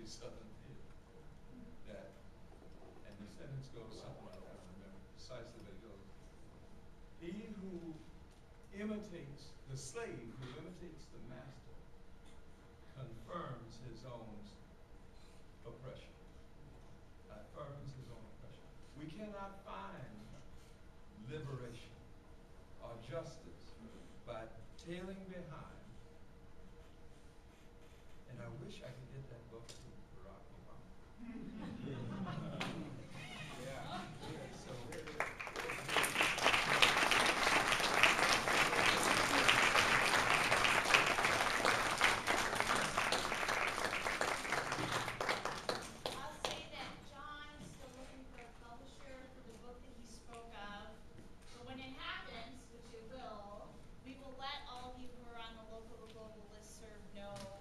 Southern theater. That, and the sentence goes something like, I don't remember precisely, but it goes, he who imitates, the slave who imitates the master confirms his own oppression. Affirms his own oppression. We cannot find liberation or justice by tailing behind. And I wish I could get that book to Barack Obama. Yeah. So I'll say that John is still looking for a publisher for the book that he spoke of. But when it happens, which it will, we will let all of you who are on the local to global listserv know